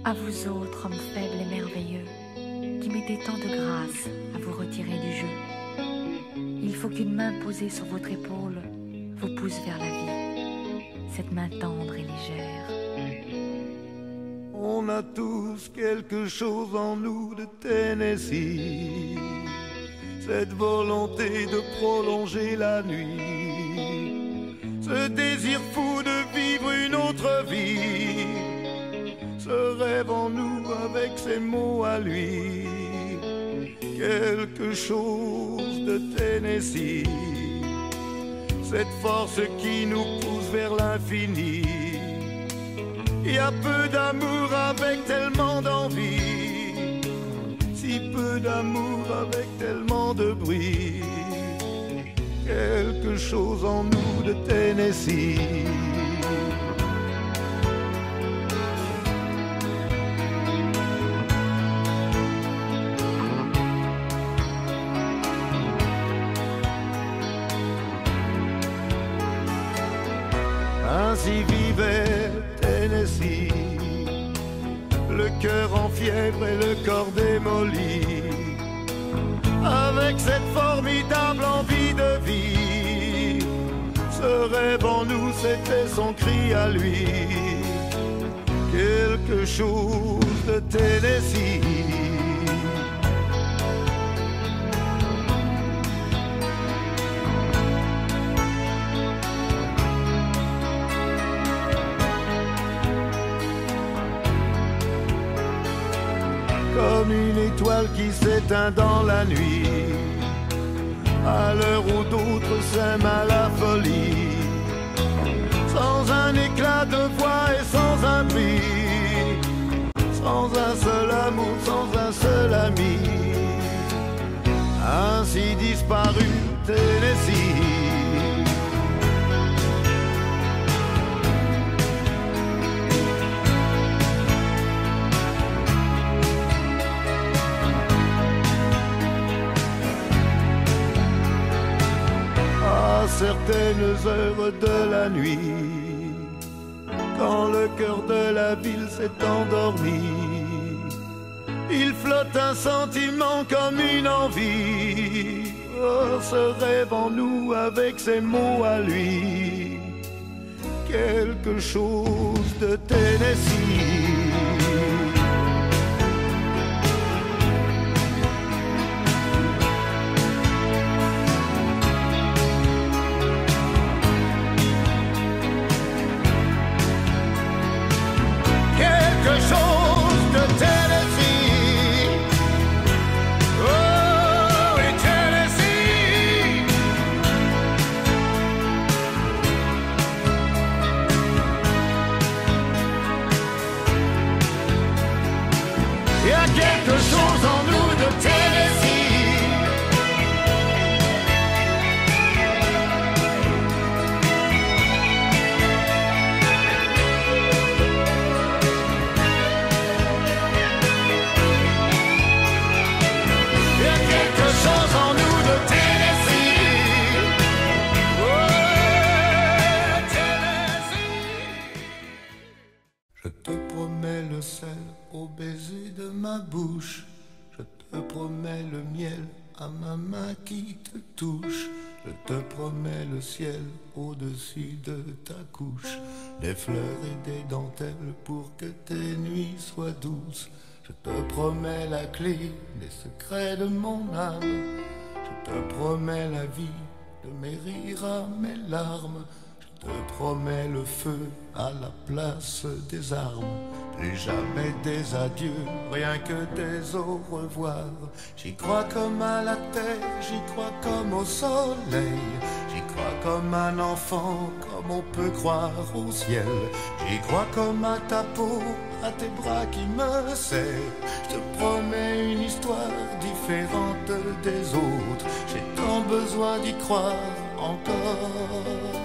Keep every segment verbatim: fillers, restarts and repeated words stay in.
À vous autres, hommes faibles et merveilleux, qui mettez tant de grâce à vous retirer du jeu, il faut qu'une main posée sur votre épaule vous pousse vers la vie, cette main tendre et légère. On a tous quelque chose en nous de Tennessee, cette volonté de prolonger la nuit, ce désir fou de vivre une autre vie, ce rêve en nous avec ses mots à lui, quelque chose de Tennessee, cette force qui nous pousse vers l'infini. Il y a peu d'amour avec tellement d'envie, si peu d'amour avec tellement de bruit, quelque chose en nous de Tennessee. Ainsi vivait Tennessee, le cœur en fièvre et le corps démoli, avec cette formidable envie de vie. Ce rêve en nous, c'était son cri à lui, quelque chose de Tennessee. Comme une étoile qui s'éteint dans la nuit, à l'heure où d'autres s'aiment à la folie, sans un éclat de voix et sans un bruit, sans un seul amour, sans un seul ami, ainsi disparu Tennessee. À certaines heures de la nuit, quand le cœur de la ville s'est endormi, il flotte un sentiment comme une envie. Oh, ce rêve en nous avec ses mots à lui, quelque chose de Tennessee. Quelque chose de Tennessee, oh, et Tennessee. Il y a quelque chose en nous de Tennessee. Je te promets le sel au baiser de ma bouche, je te promets le miel à ma main qui te touche, je te promets le ciel au-dessus de ta couche, des fleurs et des dentelles pour que tes nuits soient douces. Je te promets la clé des secrets de mon âme, je te promets la vie de mes rires à mes larmes. Je te promets le feu à la place des armes. Plus jamais des adieux, rien que des au revoir. J'y crois comme à la terre, j'y crois comme au soleil. J'y crois comme un enfant, comme on peut croire au ciel. J'y crois comme à ta peau, à tes bras qui me serrent. Je te promets une histoire différente des autres. J'ai tant besoin d'y croire encore.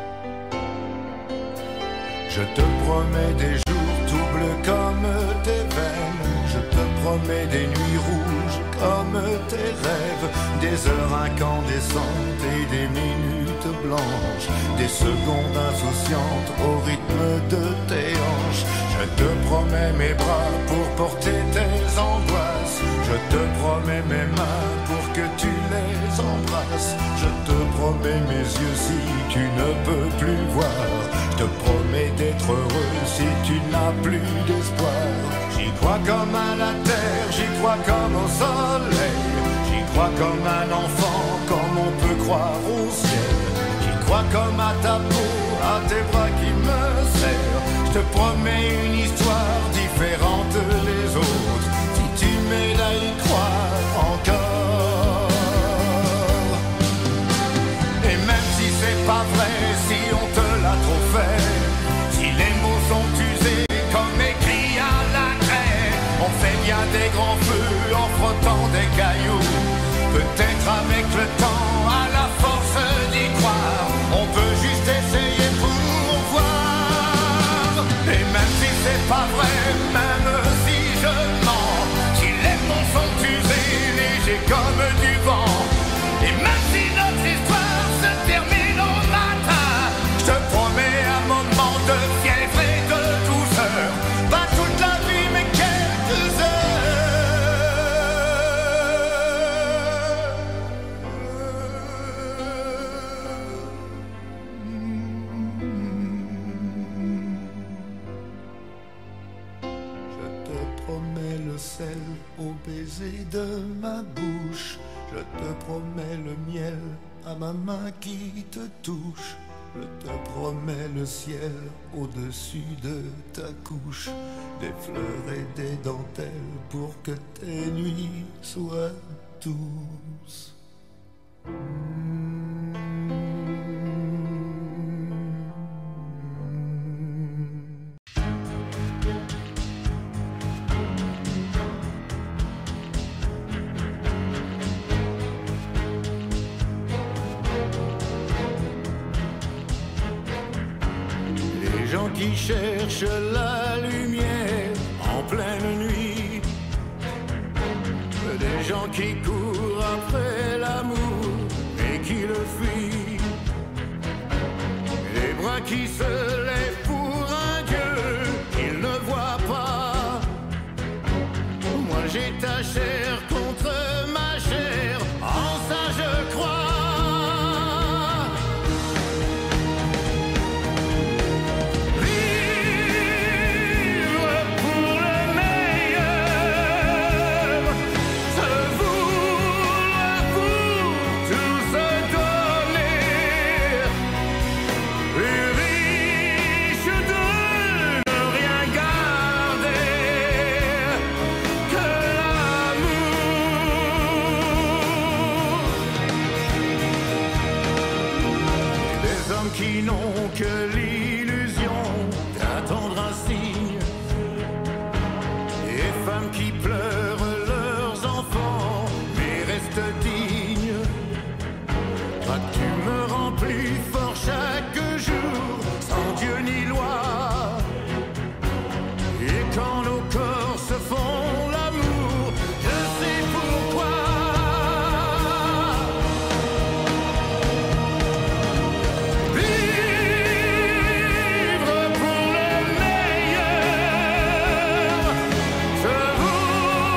Je te promets des jours tout bleus comme tes veines. Je te promets des nuits rouges comme tes rêves. Des heures incandescentes et des minutes blanches. Des secondes insouciantes au rythme de tes hanches. Je te promets mes bras pour porter tes angoisses. Je te promets mes mains pour que tu les embrasses. Je te promets mes yeux si tu ne peux plus voir. Je te promets d'être heureux si tu n'as plus d'espoir. J'y crois comme à la terre, j'y crois comme au soleil. J'y crois comme un enfant, comme on peut croire au ciel. J'y crois comme à ta peau, à tes bras qui me serrent. Je te promets une histoire différente des autres. Si tu m'aides à y croire encore. Et même si c'est pas vrai, si on te l'a trop fait, si les mots sont usés comme écrits à la craie, on fait bien des grands feux en frottant des cailloux. Peut-être avec le temps, à la force d'y croire, on peut juste essayer pour voir. Et même si c'est pas vrai, même si je mens, si les mots sont usés, légers comme du vent, et même si notre histoire se termine au matin, je te promets un moment de fièvre et de douceur. Pas toute la vie mais quelques sel au baiser de ma bouche. Je te promets le miel à ma main qui te touche. Je te promets le ciel au-dessus de ta couche. Des fleurs et des dentelles pour que tes nuits soient douces. Les gens qui cherchent la lumière en pleine nuit, des gens qui courent après l'amour et qui le fuient, les bras qui se lèvent pour un Dieu qu'ils ne voient pas. Moi j'ai ta chair contre ma chair, en ça je crois. Qui n'ont que l'illusion d'attendre un signe, et femmes qui pleurent leurs enfants mais restent dignes. Toi tu me rends plus fort chaque jour, sans Dieu ni loi. Et quand nos corps se font l'amour, je sais pourquoi. Pour le meilleur, je vous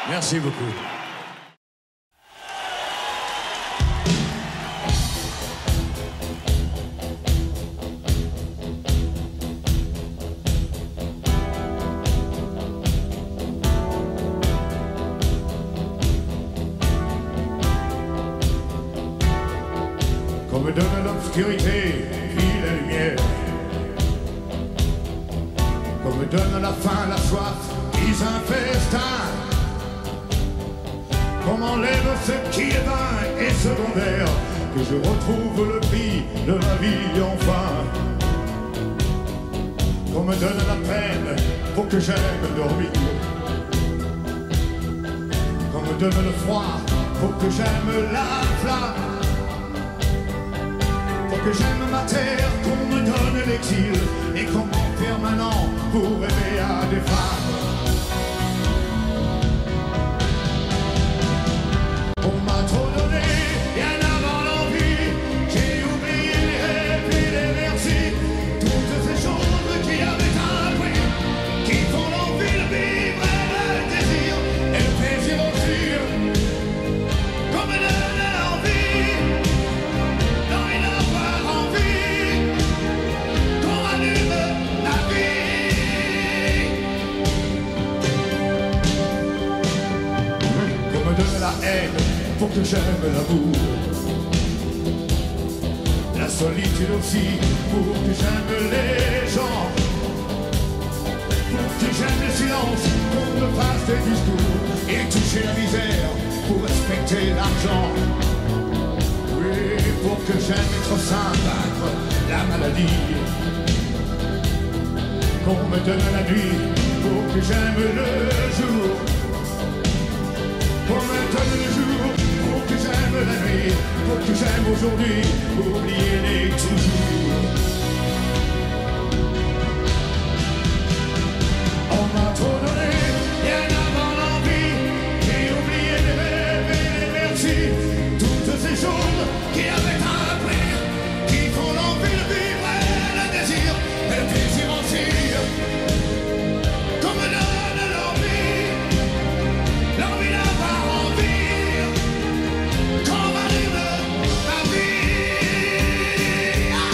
Merci beaucoup. Qu'on me donne l'obscurité, puis la lumière. Qu'on me donne la faim, la soif, puis un festin. Qu'on m'enlève ce qui est vain et secondaire. Que je retrouve le prix de ma vie enfin. Qu'on me donne la peine pour que j'aime dormir. Qu'on me donne le froid pour que j'aime la flamme. Que j'aime ma terre, qu'on me donne l'exil et qu'on m'en permanent pour rêver à des femmes. On m'a trop donné, bien avant l'envie, j'ai oublié les rêves et les merci. Toutes ces choses qui avaient un prix, qui font l'envie de vivre et le désir et le plaisir aussi. Qu'on me donne l'envie. La haine pour que j'aime l'amour, la solitude aussi pour que j'aime les gens, pour que j'aime le silence, qu'on me fasse des discours et toucher la misère pour respecter l'argent. Oui, pour que j'aime être sain, vaincre la maladie, qu'on me donne la nuit pour que j'aime le jour. Qu'on me donne le jour pour que j'aime la nuit, pour que j'aime aujourd'hui, oublier les toujours. On m'a trop donné, bien avant l'envie, j'ai oublié les rêves et les merci. Toutes ces choses qui avaient un prix, qui font l'envie de vivre et le désir, et le plaisir aussi. Qu'on me donne l'envie, l'envie d'avoir envie, qu'on m'allume ma vie. Ah.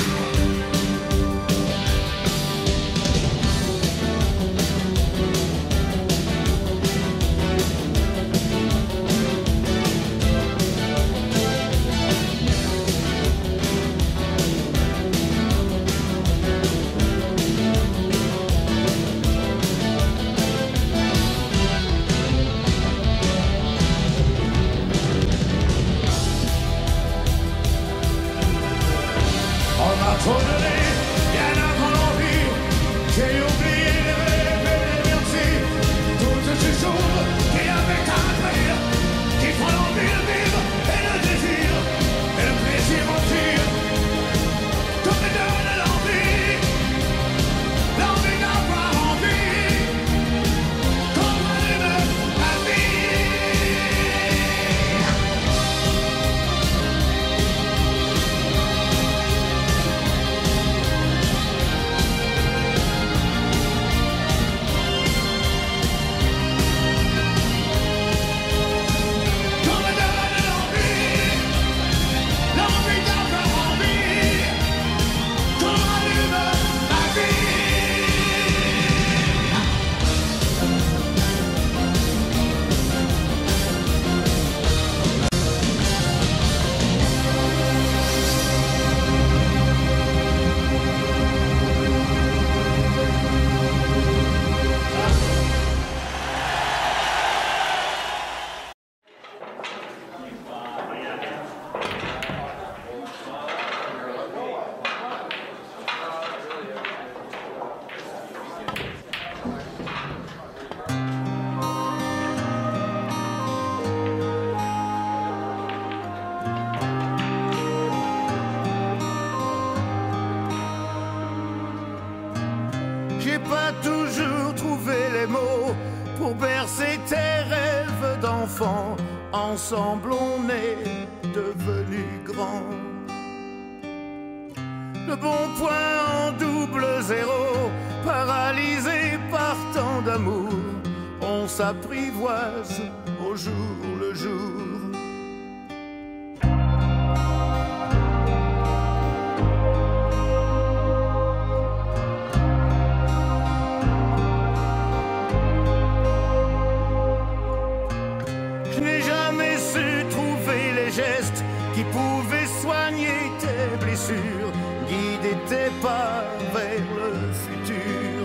On m'a trop donné, bien avant l'envie, j'ai oublié les rêves et les merci. Toutes ces choses qui avaient un prix, qui font l'envie de vivre et le désir, et le plaisir aussi. Qu'on me donne l'envie, l'envie d'avoir envie, qu'on m'allume ma vie. Qu'on me donne l'envie, l'envie d'avoir envie, qu'on m'allume ma vie. J'ai pas toujours trouvé les mots pour bercer tes rêves d'enfant. Ensemble on est devenus grands. Le bon point en double zéro, paralysé par tant d'amour. On on s'apprivoise au jour le jour. Je n'ai jamais su trouver les gestes qui pouvaient soigner tes blessures, guider tes pas vers le futur.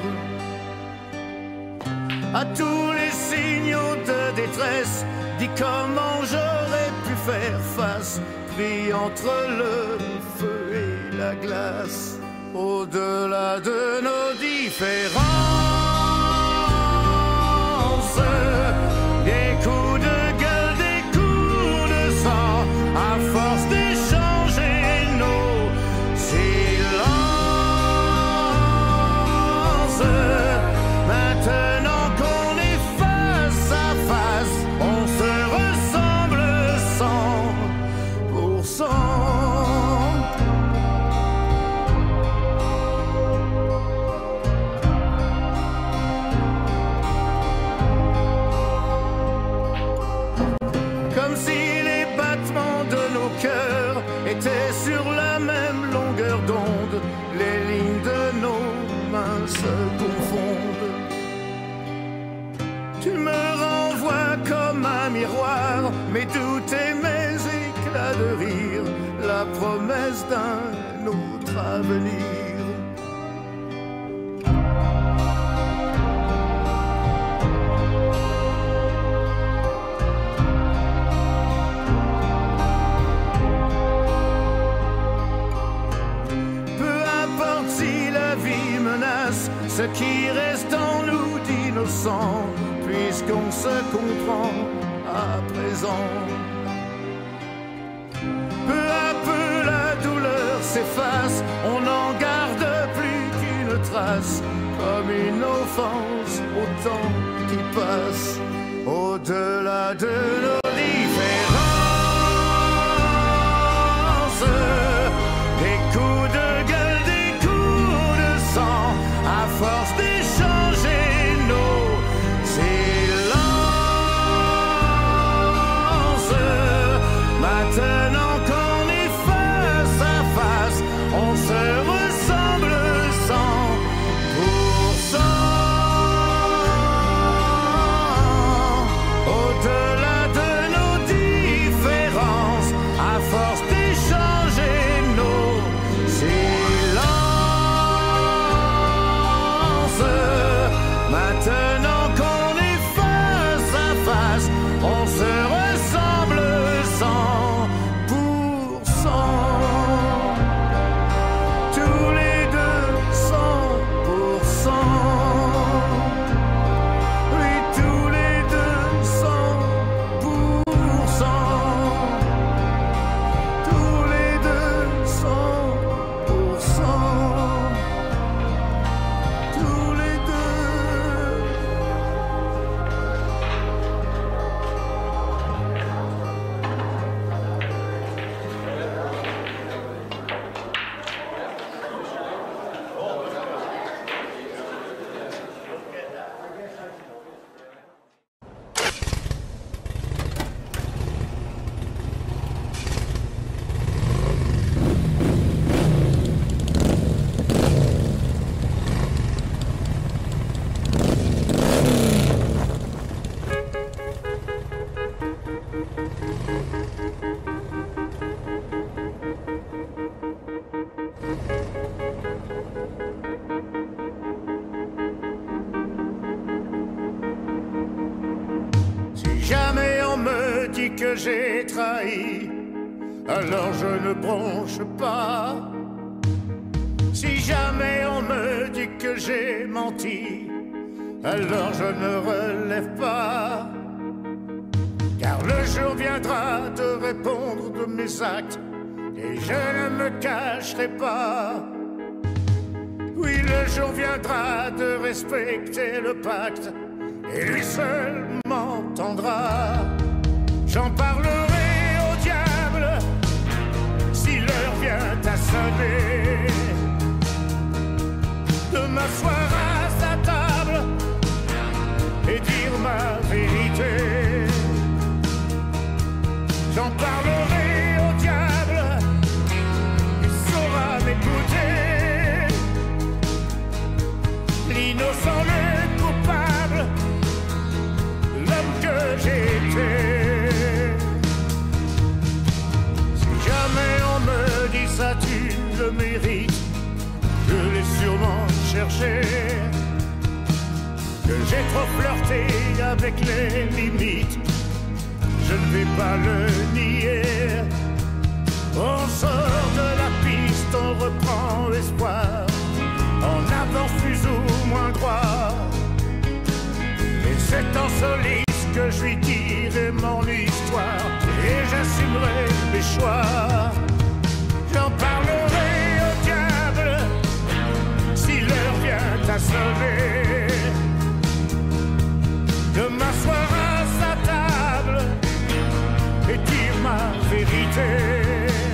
À tous les signaux de détresse, dis comment j'aurais pu faire face, pris entre le feu et la glace, au-delà de nos différences, des coups de gueule, des coups de sang, à force d'échanger nos silences. Maintenant qu'on est face à face, on se ressemble cent pour cent. Comme si les battements de nos cœurs étaient sur la même longueur d'onde, les lignes de nos mains se confondent. Tu me renvoies comme un miroir mes doutes et mes éclats de rire, la promesse d'un autre avenir. Peu importe si la vie menace ce qui reste en nous d'innocent, puisqu'on se comprend à présent. Peu à peu la douleur s'efface, on n'en garde plus qu'une trace, comme une offense au temps qui passe, au-delà de nos différences, des coups de gueule, des coups de sang, à force d'échanger nos silences. Maintenant qu'on est face à face, on se ressemble cent pour cent. Au-delà de nos différences, à force d'échanger nos silences. Maintenant qu'on est face à face, on se ressemble cent pour cent. Tous les deux cent pour cent. Oui, tous les deux cent pour cent. Tous les deux cent pour cent. Tous les deux. Si jamais on me dit que j'ai trahi, alors je ne bronche pas. Si jamais on me dit que j'ai menti, alors je ne relève pas. Car le jour viendra de répondre de mes actes, et je ne me cacherai pas. Oui, le jour viendra de respecter le pacte, et lui seul m'entendra. J'en parlerai au diable si l'heure vient à sonner, de m'asseoir à sa table et dire ma heurté avec les limites, je ne vais pas le nier. On sort de la piste, on reprend l'espoir, on avance plus ou moins croire. Et c'est en soliste que je lui dirai mon histoire, et j'assumerai mes choix. J'en parlerai au diable si l'heure vient à sonner, de m'asseoir à sa table et dire ma vérité.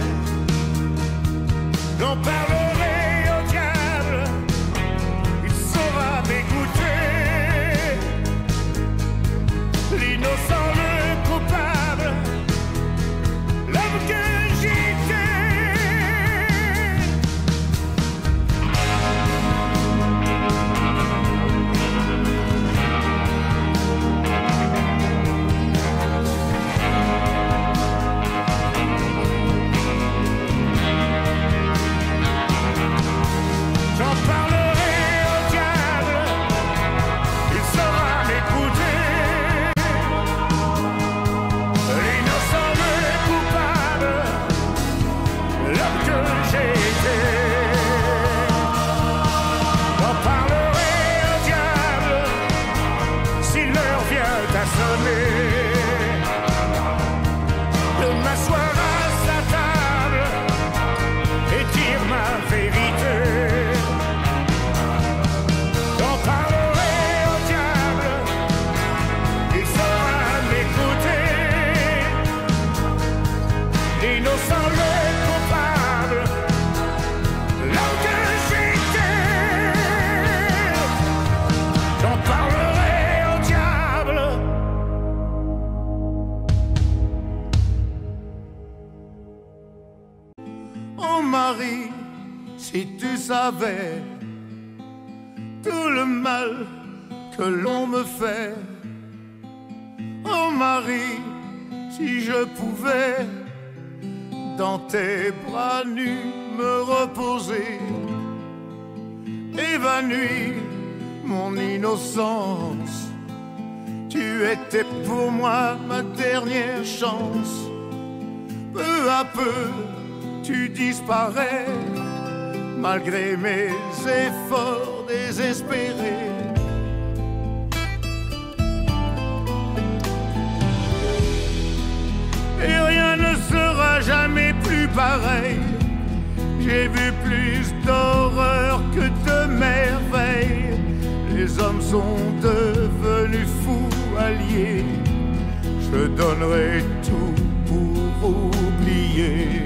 J'en parlerai au diable, il saura m'écouter. L'innocent, le coupable, l'homme que j'étais. J'en parlerai au diable, il saura m'écouter. L'innocent, le coupable, l'homme que j'étais. J'en parlerai au diable si l'heure vient à sonner, de m'asseoir à sa table et dire ma vérité. J'en parlerai au diable, il saura m'écouter. L'innocent, le coupable, l'homme que j'étais. J'en parlerai au diable. Oh Marie, si tu savais tout le mal que l'on me fait. Oh Marie, si je pouvais dans tes bras nus me reposer, évanouir mon innocence. Tu étais pour moi ma dernière chance. Peu à peu, tu disparais, malgré mes efforts désespérés. Et rien ne sera jamais plus pareil. J'ai vu plus d'horreur que de merveilles. Les hommes sont devenus fous alliés. Je donnerai tout pour oublier.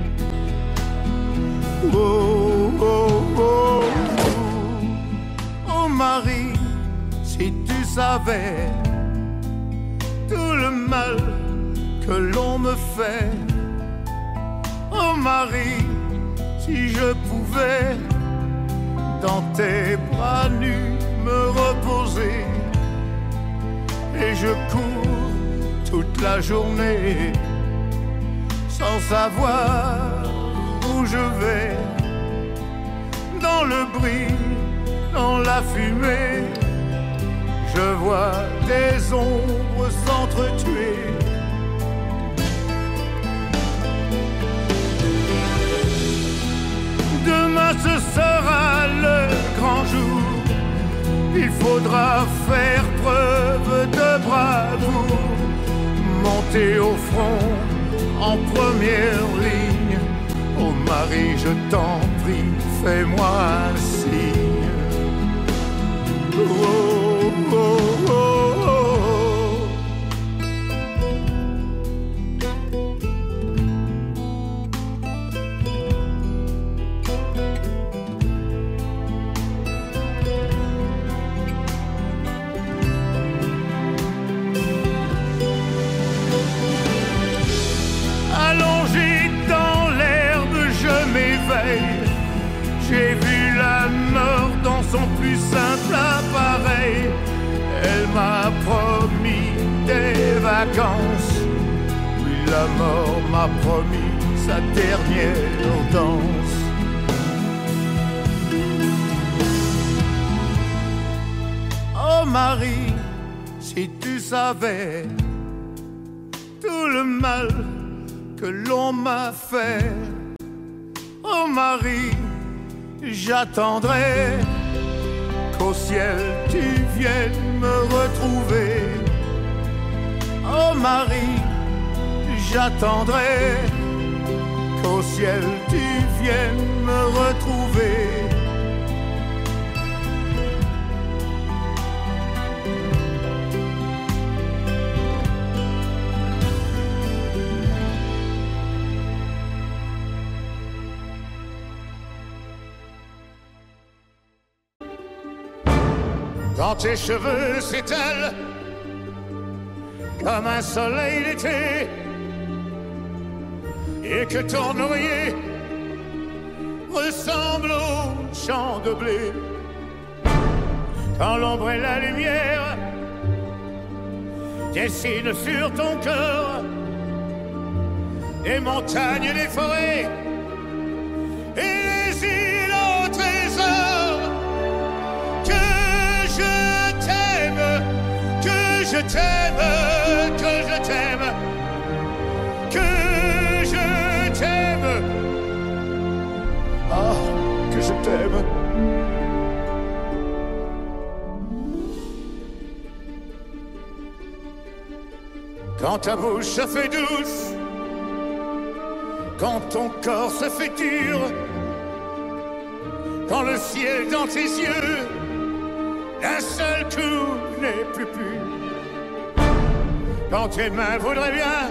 Oh, oh, oh, oh, oh Marie, si tu savais tout le mal que l'on me fait. Oh Marie, si je pouvais dans tes bras nus me reposer. Et je cours toute la journée sans savoir où je vais. Dans le bruit, dans la fumée, je vois des ombres s'entretuer. Demain ce sera le grand jour. Il faudra faire preuve de bravoure, monter au front en première ligne. Oh Marie, je t'en prie, fais-moi un signe. Oh, oh, oh, oh. Allongé dans l'herbe, je m'éveille. J'ai vu la mort dans son plus simple appareil. Elle m'a promis des vacances. Oui, la mort m'a promis sa dernière danse. Oh Marie, Si tu savais tout le mal que l'on m'a fait, oh Marie, j'attendrai qu'au ciel tu viennes me retrouver. Oh Marie, j'attendrai qu'au ciel tu viennes me retrouver. Quand tes cheveux s'étalent comme un soleil d'été et que ton oreiller ressemble au champ de blé, quand l'ombre et la lumière dessinent sur ton cœur des montagnes, des forêts et les îles au trésor, que je t'aime, que je t'aime, que je t'aime, que je t'aime, ah, que je t'aime. Quand ta bouche se fait douce, quand ton corps se fait dur, quand le ciel dans tes yeux d'un seul coup n'est plus pur, quand tes mains voudraient bien,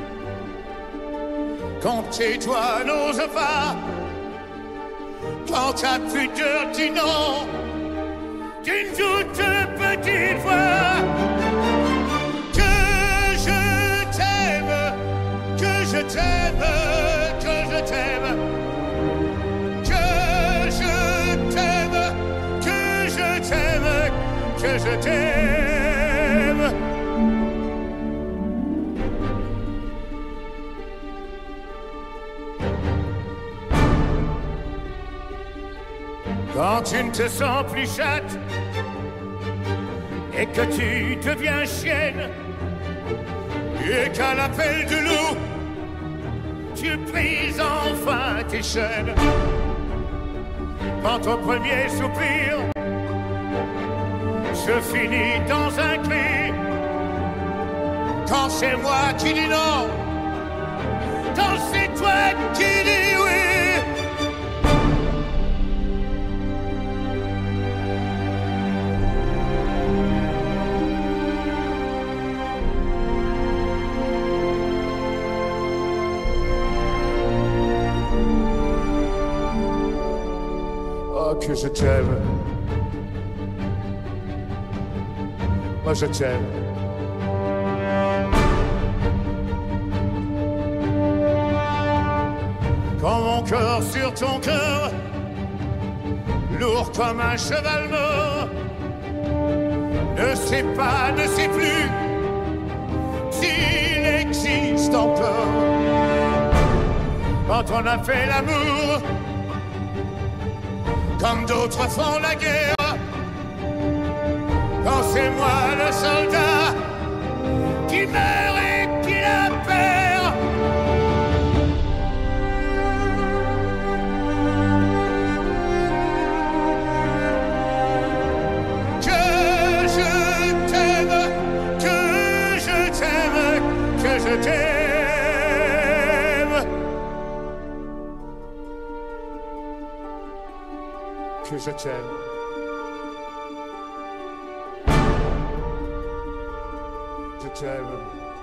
quand tes doigts n'osent pas, quand ta pudeur dit non d'une toute petite voix, que je t'aime, que je t'aime, que je t'aime, que je t'aime, que je t'aime, que je t'aime. Quand tu ne te sens plus chatte et que tu deviens chienne et qu'à l'appel du loup tu brises enfin tes chaînes, quand ton premier soupir se finit dans un cri, quand c'est moi qui dis non, quand c'est toi qui dis oui, que je t'aime, moi je t'aime. Quand mon corps sur ton cœur, lourd comme un cheval mort, ne sait pas, ne sait plus s'il existe encore. Quand on a fait l'amour comme d'autres font la guerre, quand c'est moi le soldat qui meurt et qui la perd, que je t'aime, que je t'aime, que je t'aime. Que je t'aime. Je t'aime.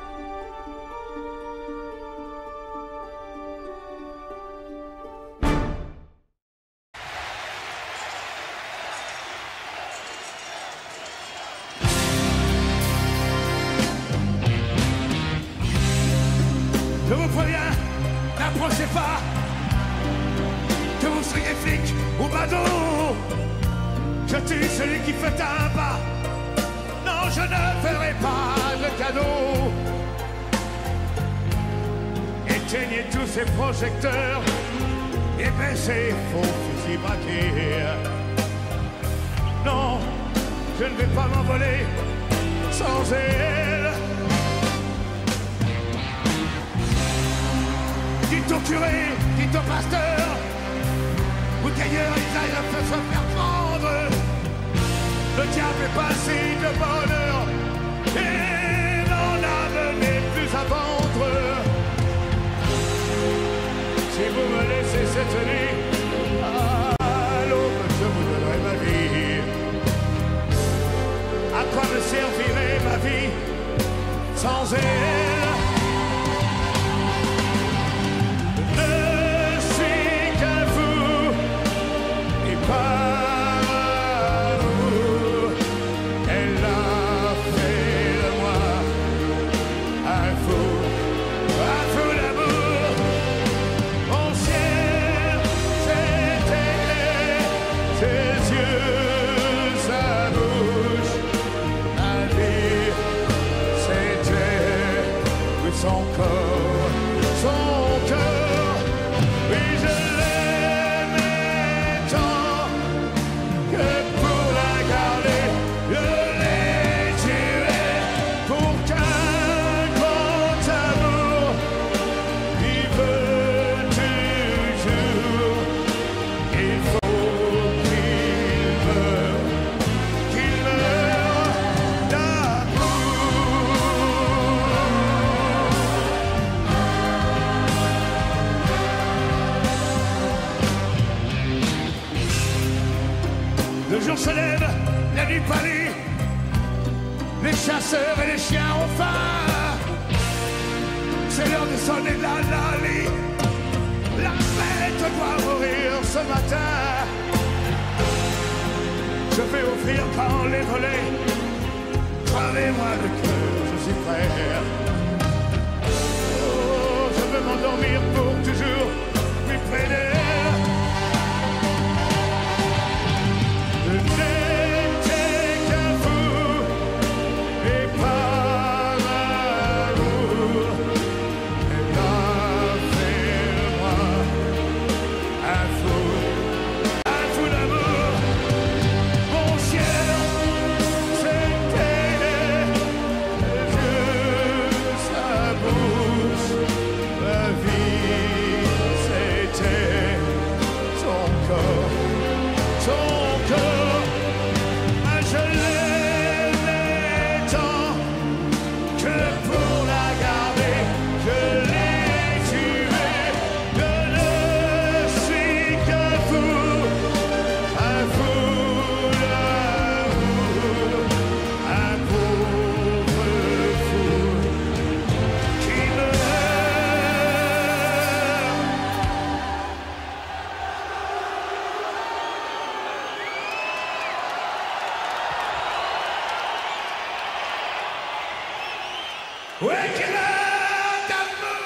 Je vous préviens, n'approchez pas, que vous soyez flic ou badaud. Je tue celui qui fait un pas. Non, je ne ferai pas de cadeau. Éteignez tous ces projecteurs et baissez vos fusils braqués. Non, je ne vais pas m'envoler sans sans elle. Dites au curé, dites au pasteur, ou qu'ailleurs ils aillent se faire prendre. Le diable est passé de bonheur et n'en a mené plus à vendre. Si vous me laissez cette nuit, à l'aube je vous donnerai ma vie. À quoi me servirait ma vie sans elle? Je ne suis qu'à vous et pas vous. Elle a fait de moi un fou, un fou d'amour. Mon ciel s'est éclairé, ses yeux, sa bouche, ma vie c'était oui, son corps, son cœur. Oui, je l'aimais tant que pour la garder, je l'ai tuée pour qu'un grand amour vive toujours. Il faut qu'il meure, qu'il meure d'amour. Le jour se lève, la nuit pâlit, les chasseurs et les chiens ont faim. C'est l'heure de sonner la lali, la fête doit mourir ce matin. Je vais ouvrir par les volets, travez-moi le cœur, je suis prêt. Oh, je veux m'endormir pour toujours, plus près d'elle. Je n'étais qu'à vous et par amour. Elle a fait de moi un fou, un fou d'amour. Mon ciel s'est élevé, les yeux, sa bouche, ma vie c'était son corps, son corps. Ah, je l'aimais tant que pour la garder, je l'ai tuée. Je ne suis qu'un fou, un fou d'amour, un pauvre fou qui meurt. Ouais, qui meurt d'amour.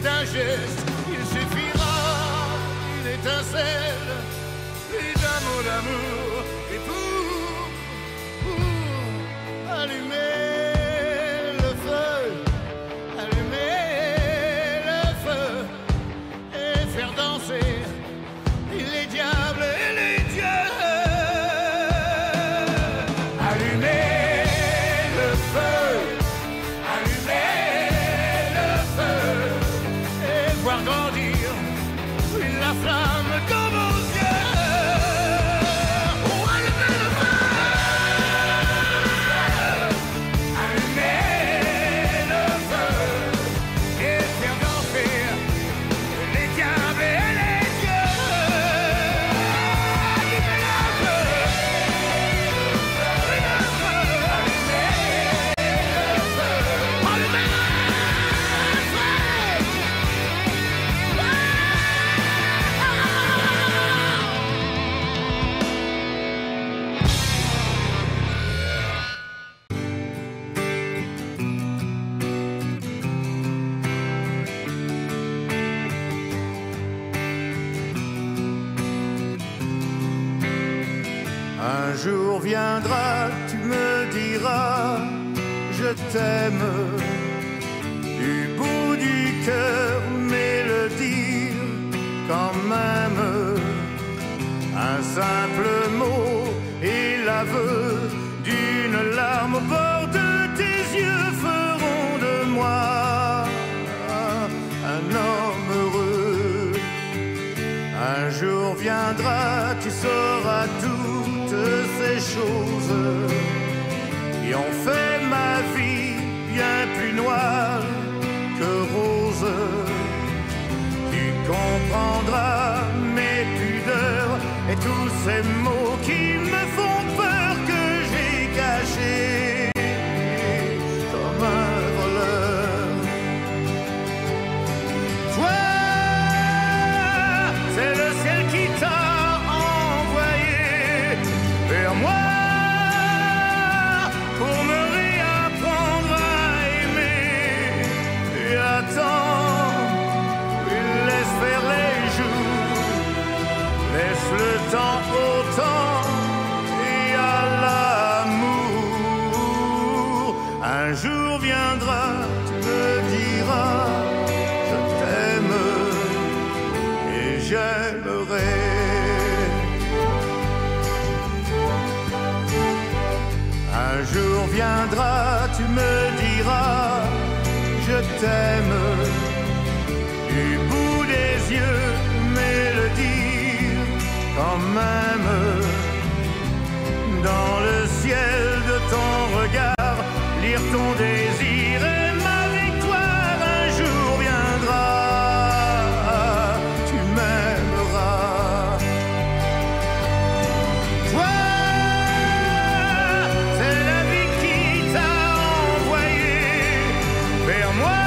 d'un geste, il suffira une étincelle, puis d'un mot d'amour, et pour, pour allumer le feu, allumer le feu, et faire danser les diables et les dieux. Allumer le feu, allumer le feu, et voir grandir la flamme dans vos yeux. Oh, allumer le feu, allumer le feu, et faire danser les diables et les dieux. Allumer le feu, allumer le feu, allumer le feu, allumer le feu. Un jour viendra, tu me diras, je t'aime. Du bout du cœur, mais le dire quand même. Un simple mot et l'aveu d'une larme au bord de tes yeux feront de moi un homme heureux. Un jour viendra, tu sauras toutes ces choses qui ont fait ma vie bien plus noire que rose. Tu comprendras mes pudeurs et tous ces mots qui me font peur que j'ai cachés comme un voleur. Toi, c'est le ciel qui t'a envoyé vers moi pour me réapprendre à aimer. Et attends, laisse faire les jours, laisse le temps au temps et à l'amour. Un jour viendra, tu me diras, je t'aime et j'aimerai. Un jour viendra, tu me diras, je t'aime. Du bout des yeux, mais le dire quand même. Dans le ciel de ton regard, lire ton désir et ma victoire. Un jour viendra, tu m'aimeras. Toi, c'est la vie qui t'a envoyé vers moi,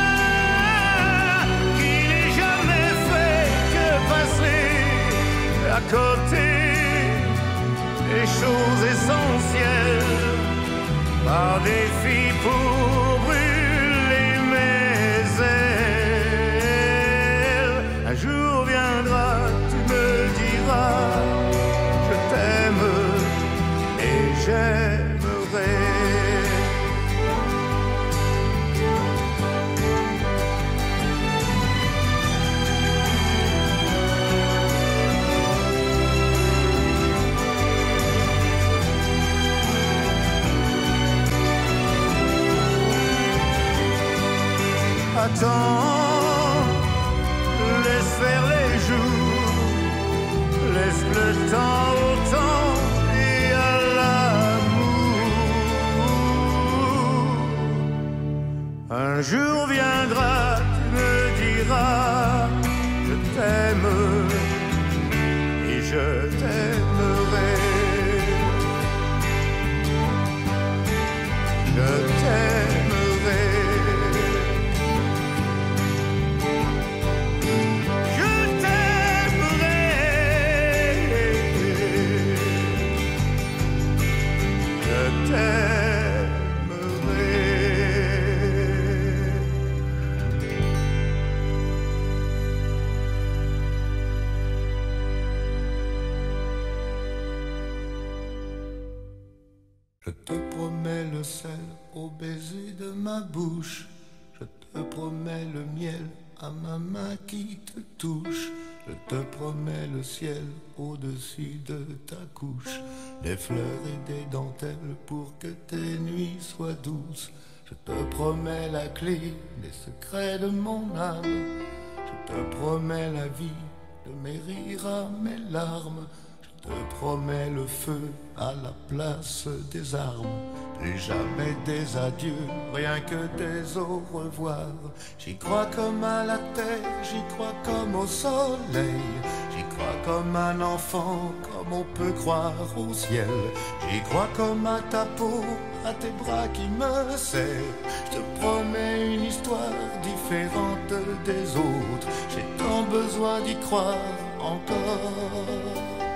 qui n'ai jamais fait que passer à côté des choses essentielles par défi pour brûler mes ailes. Un jour viendra, tu me diras, je t'aime et j'aimerai. Attends, laisse faire les jours, laisse le temps au temps et à l'amour. Un jour viendra, tu me diras, je t'aime et je t'aimerai. Je t'aimerai. t'aimerai. sel au baiser de ma bouche. Je te promets le miel à ma main qui te touche. Je te promets le ciel au-dessus de ta couche. Des fleurs et des dentelles pour que tes nuits soient douces. Je te promets la clé des secrets de mon âme. Je te promets la vie de mes rires à mes larmes. Je te promets le feu à la place des armes. Plus jamais des adieux, rien que des au revoir. J'y crois comme à la terre, j'y crois comme au soleil. J'y crois comme un enfant, comme on peut croire au ciel. J'y crois comme à ta peau, à tes bras qui me serrent. Je te promets une histoire différente des autres. J'ai tant besoin d'y croire encore.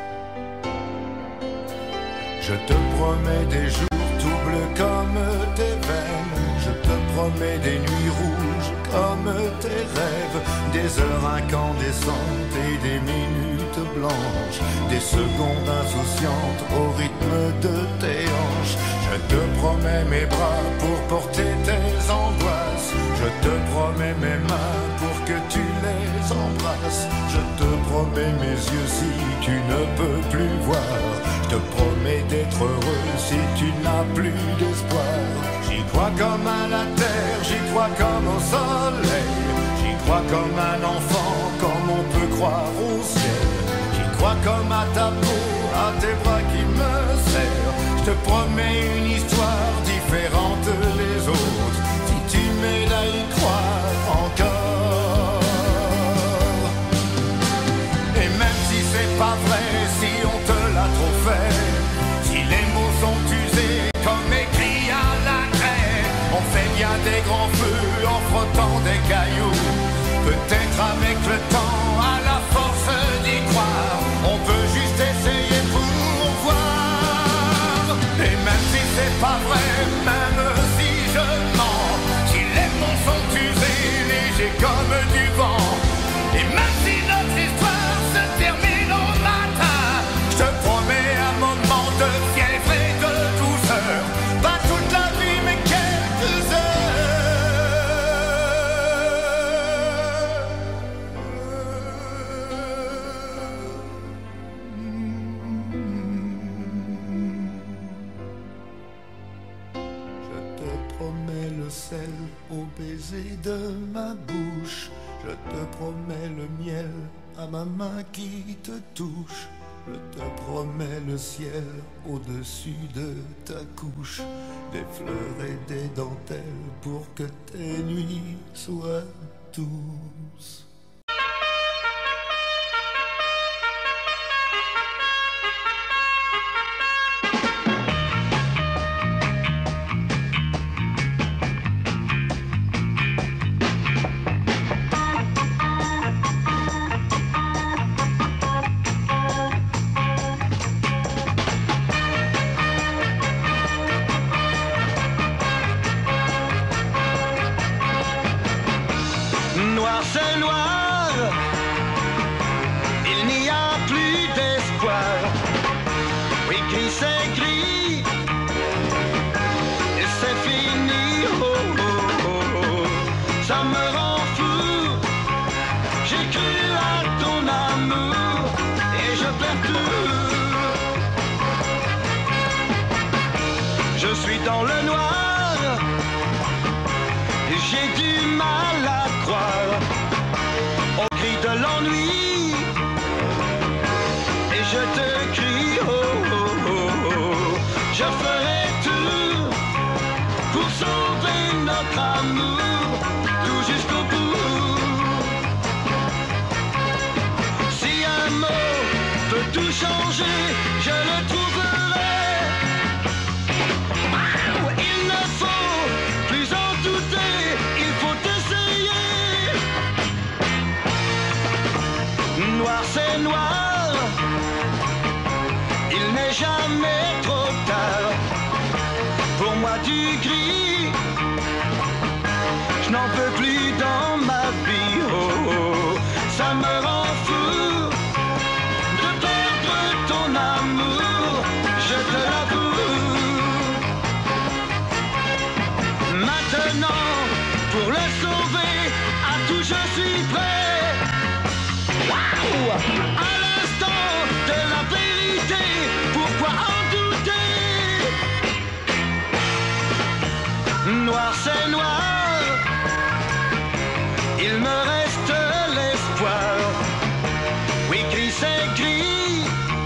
Je te promets des jours doubles comme tes veines. Je te promets des nuits rouges comme tes rêves. Des heures incandescentes et des minutes blanches. Des secondes insouciantes au rythme de tes hanches. Je te promets mes bras pour porter tes angoisses. Je te promets mes mains pour que tu les embrasses. Je te promets mes yeux si tu ne peux plus voir. Je te promets d'être heureux si tu n'as plus d'espoir. J'y crois comme à la terre, j'y crois comme au soleil. J'y crois comme un enfant, comme on peut croire au ciel. J'y crois comme à ta peau, à tes bras qui me serrent. Je te promets une histoire différente des autres. Si tu m'aides à y croire encore. Et même si c'est pas vrai, si on te l'a trop fait, si les mots sont usés comme écrits à la craie, on fait bien des grands feux en frottant des cailloux. Peut-être avec le temps, à la force d'y croire, on peut juste essayer pour voir. Et même si c'est pas vrai, même si je mens, si les mots sont usés, légers comme du vent, et même si notre histoire se termine au matin, je te promets un moment de fièvre et de douceur. Pas toute la vie mais quelques Je te promets le sel au baiser de ma bouche. Je te promets le miel à ma main qui te touche. Je te promets le ciel au-dessus de ta couche. Des fleurs et des dentelles pour que tes nuits soient douces. Noir c'est noir, il n'y a plus d'espoir. Oui, gris c'est gris, et c'est fini. Oh, oh, oh, oh. Ça me rend fou. J'ai cru à ton amour et je perds tout. Je suis dans le noir, j'ai du mal à croire au cri de l'ennui, et je te crie oh, oh, oh, oh. Je ferai tout pour sauver notre amour, tout jusqu'au bout. Si un mot peut tout changer, je le trouverai. Il ne faut plus en douter, il faut essayer. Noir c'est noir, il n'est jamais trop tard. Pour moi du gris, je n'en peux plus dans ma vie. Oh, oh, ça me rend fou de perdre ton amour, je te l'avoue. tout je suis prêt. Waouh! À l'instant de la vérité, pourquoi en douter? Noir c'est noir, il me reste l'espoir. Oui, gris c'est gris,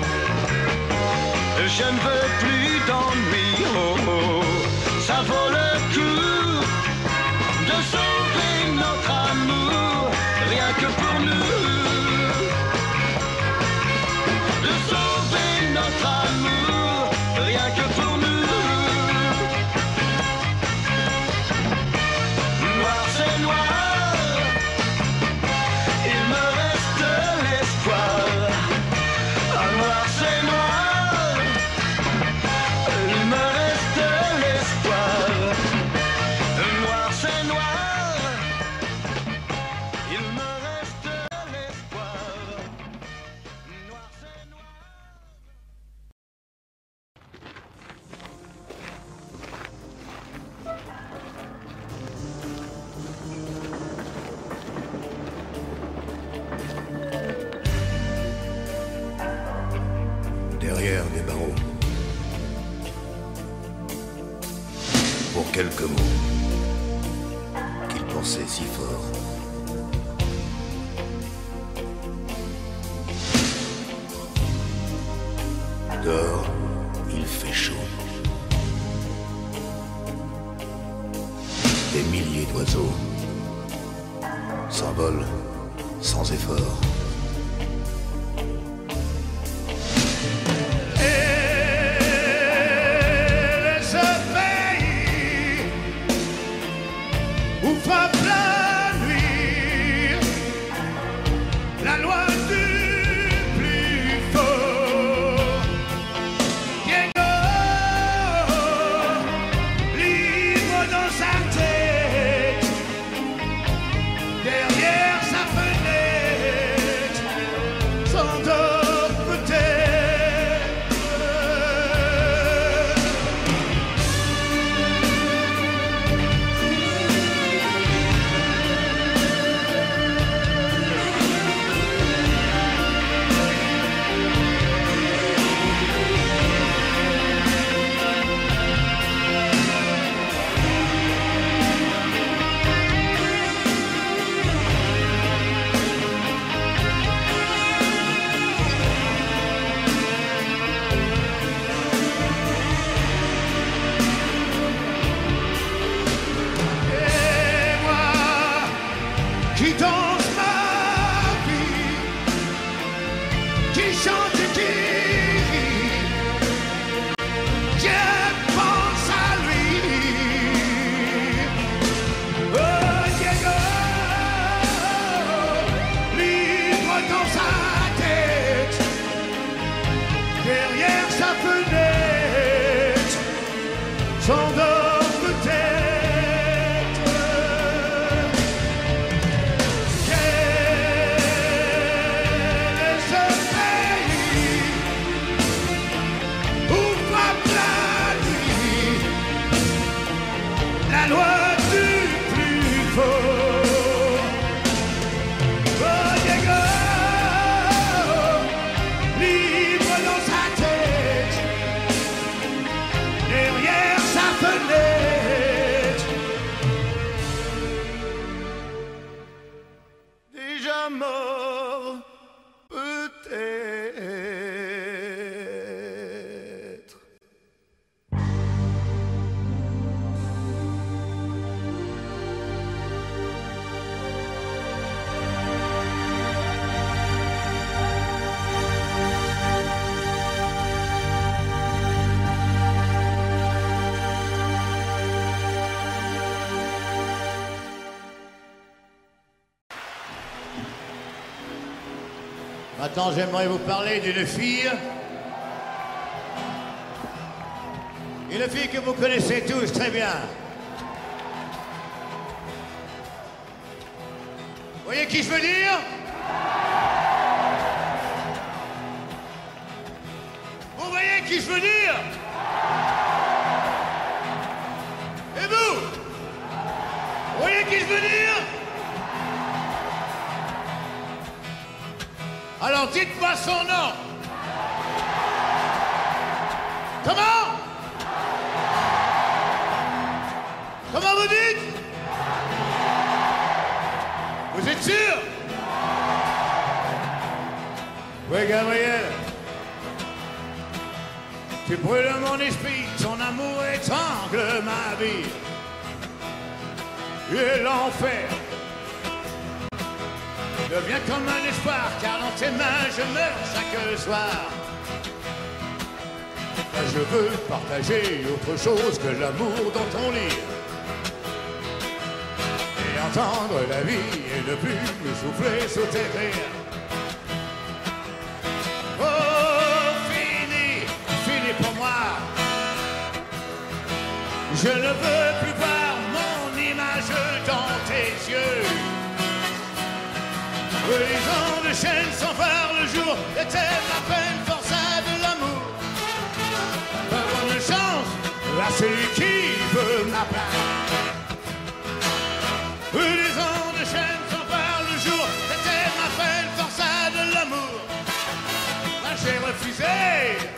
je ne veux plus d'ennui. Oh, oh. Ça vaut le coup de sauver notre amour, rien que pour nous. De sauver notre amour, rien que pour nous. Noir c'est noir, il me reste l'espoir. Ah, noir c'est noir, il me reste l'espoir. Noir c'est noir, il me reste l'espoir. Noir c'est noir. Derrière des barreaux, pour quelques mots qu'il pensait si fort. Dehors, il fait chaud. Des milliers d'oiseaux s'envolent sans effort. Et ce pays où frappe la nuit, la loi du plus fort. Diego, libre dans sa tête, derrière sa fenêtre, s'endort peut-être. Et moi qui danse ma vie, qui chante, qui rit, je pense à lui. Oh Diego, libre dans sa tête, derrière sa fenêtre, s'endort peut-être. Quel est ce pays où frappe la nuit, la loi du plus fort? Oh Diego, libre dans sa tête, derrière sa fenêtre. Déjà mort, peut-être. Maintenant, j'aimerais vous parler d'une fille. Une fille que vous connaissez tous très bien. Vous voyez qui je veux dire? Vous voyez qui je veux dire? Et vous? Vous voyez qui je veux dire? Alors dites-moi son nom. Comment? Comment vous dites? Vous êtes sûr? Oui, Gabriel. Tu brûles mon esprit, ton amour étrangle ma vie. Et l'enfer devient comme un espoir, car dans tes mains je meurs chaque soir. Je veux partager autre chose que l'amour dans ton lit. Et entendre la vie et ne plus me souffler sous tes rires. Oh, fini, fini pour moi. Je ne veux plus voir mon image dans tes yeux. Les ans de chaîne sans voir le jour était ma peine forçat de l'amour. Pas bonne chance à celui qui veut ma place. Les ans de chaîne sans voir le jour était ma peine forçat de l'amour. Moi j'ai refusé.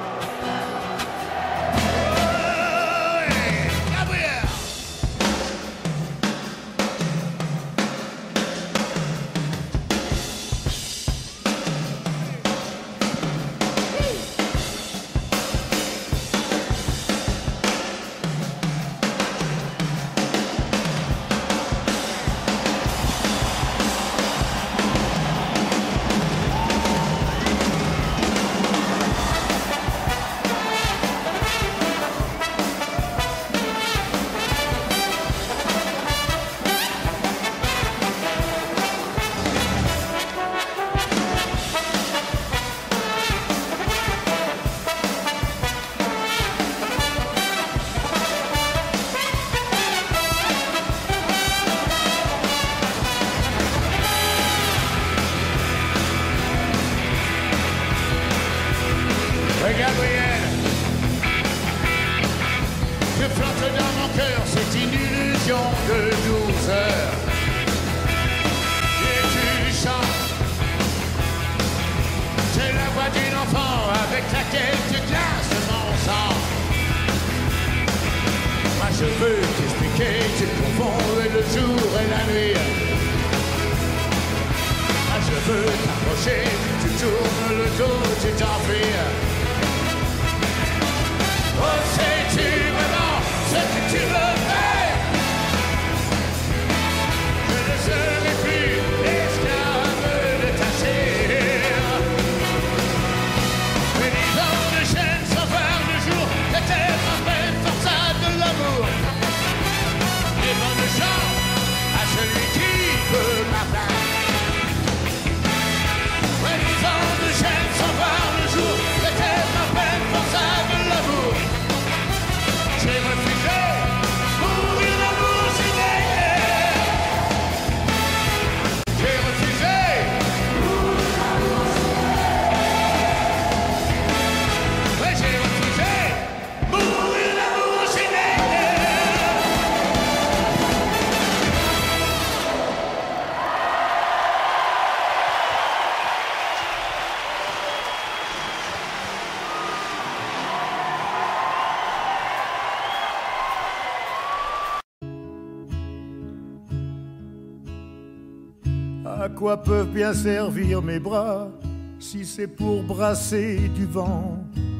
À quoi peuvent bien servir mes bras si c'est pour brasser du vent?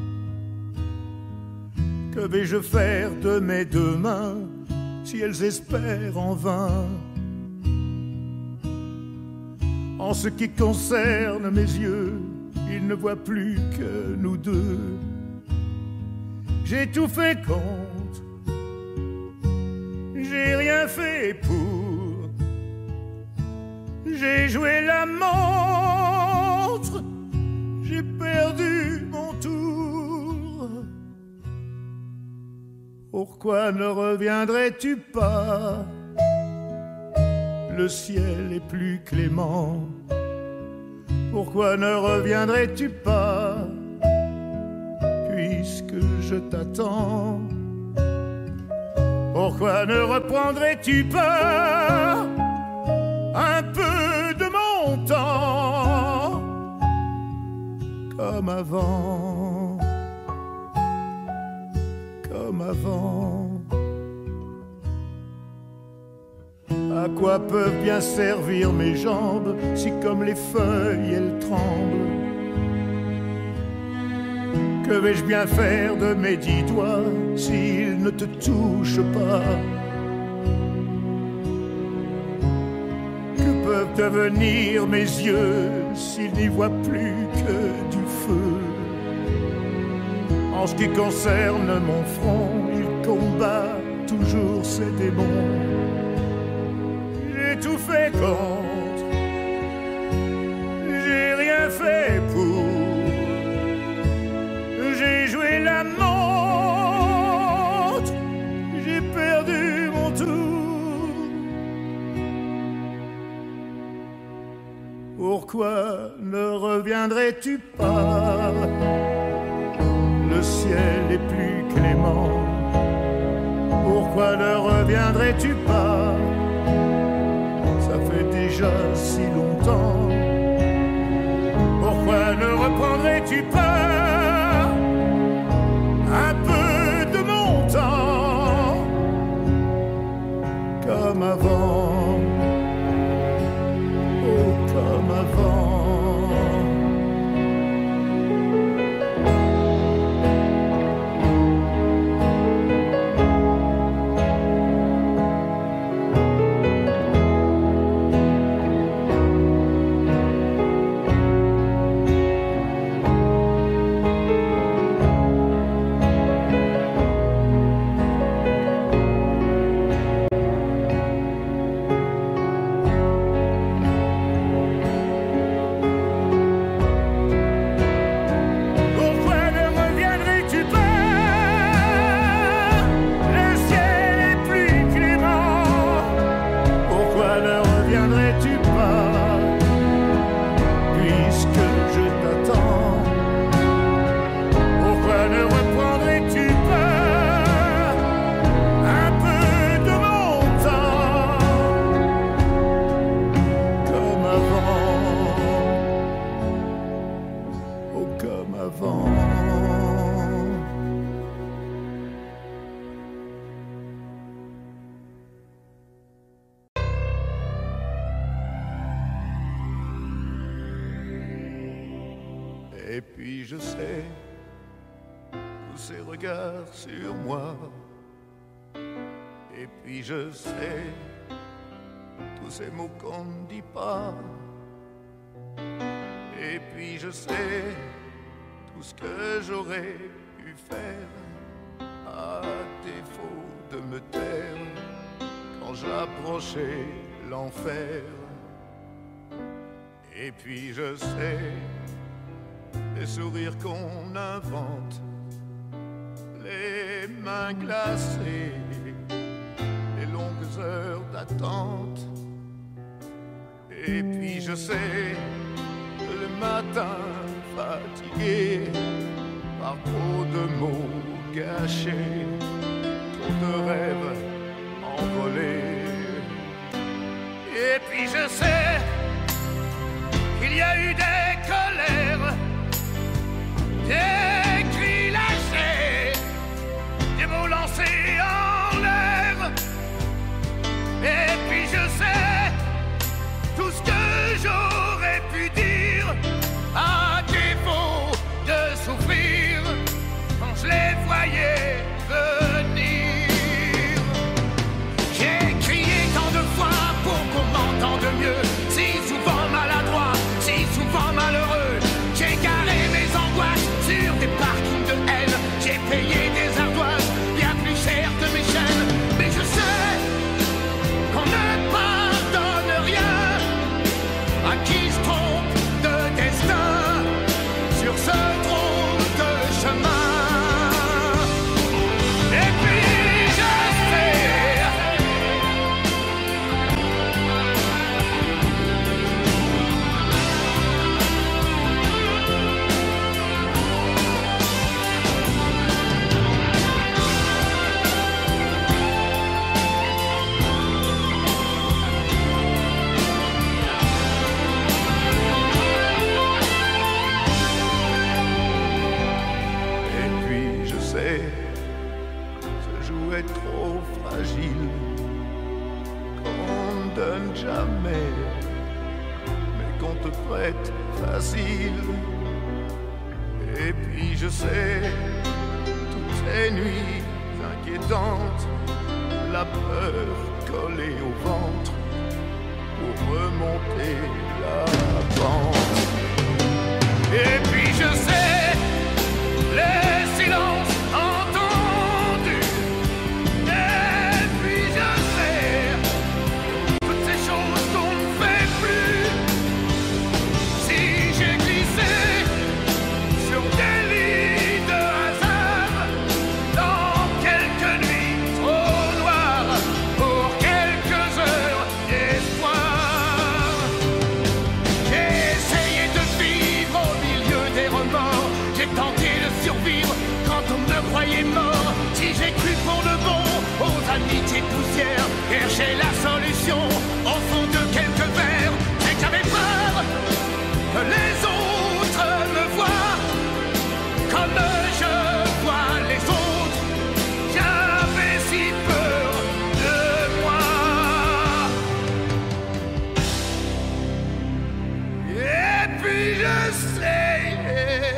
Que vais-je faire de mes deux mains si elles espèrent en vain? En ce qui concerne mes yeux, ils ne voient plus que nous deux. J'ai tout fait contre, j'ai rien fait pour. J'ai joué la montre, j'ai perdu mon tour. Pourquoi ne reviendrais-tu pas? Le ciel est plus clément. Pourquoi ne reviendrais-tu pas? Puisque je t'attends. Pourquoi ne reprendrais-tu pas un peu de mon temps? avant, comme avant. À quoi peuvent bien servir mes jambes si comme les feuilles elles tremblent? Que vais-je bien faire de mes dix doigts s'ils ne te touchent pas? Que peuvent devenir mes yeux s'ils n'y voient plus que du feu? En ce qui concerne mon front, il combat toujours ses démons. J'ai tout fait contre, j'ai rien fait pour. J'ai joué la montre, j'ai perdu mon tour. Pourquoi ne reviendrais-tu pas? Le ciel est plus clément. Pourquoi ne reviendrais-tu pas? Ça fait déjà si longtemps. Pourquoi ne reprendrais-tu pas un peu de mon temps comme avant, oh comme avant? Et puis je sais tous ces regards sur moi. Et puis je sais tous ces mots qu'on ne dit pas. Et puis je sais tout ce que j'aurais pu faire à défaut de me taire quand j'approchais l'enfer. Et puis je sais les sourires qu'on invente, les mains glacées, les longues heures d'attente. Et puis je sais le matin fatigué par trop de mots gâchés, trop de rêves envolés. Et puis je sais qu'il y a eu des colères, des cris lâchés, des mots lancés en l'air. Et puis je sais tout ce que j'aurais pu dire à défaut de souffrir quand je les voyais venir. J'ai crié tant de fois pour qu'on m'entende mieux. Si toute prête, facile. Et puis je sais, toutes ces nuits inquiétantes, la peur collée au ventre pour remonter la pente. Et puis je sais, les silences entendus. Et puis je sais, toutes ces choses qu'on ne fait plus. Si j'ai glissé sur des lits de hasard, dans quelques nuits trop noires, pour quelques heures d'espoir, j'ai essayé de vivre au milieu des remords. J'ai tenté de survivre quand on me croyait mort. Si j'ai cru pour de bon aux amitiés poussières, chercher la solution au fond de quelques verres, c'est que j'avais peur que les autres me voient comme je vois les autres. J'avais si peur de moi. Et puis je sais,